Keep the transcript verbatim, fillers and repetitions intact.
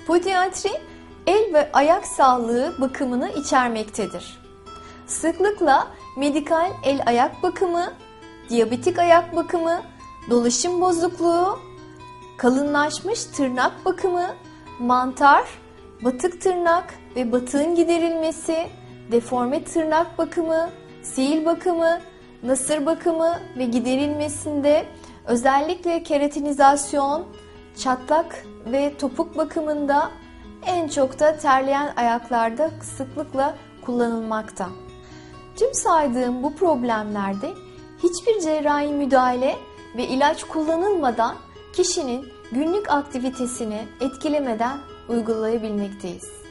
Podiatri, el ve ayak sağlığı bakımını içermektedir. Sıklıkla medikal el ayak bakımı, diyabetik ayak bakımı, dolaşım bozukluğu, kalınlaşmış tırnak bakımı, mantar, batık tırnak ve batığın giderilmesi, deforme tırnak bakımı, sil bakımı, nasır bakımı ve giderilmesinde, özellikle keratinizasyon, çatlak ve topuk bakımında, en çok da terleyen ayaklarda sıklıkla kullanılmakta. Tüm saydığım bu problemlerde hiçbir cerrahi müdahale ve ilaç kullanılmadan kişinin günlük aktivitesini etkilemeden uygulayabilmekteyiz.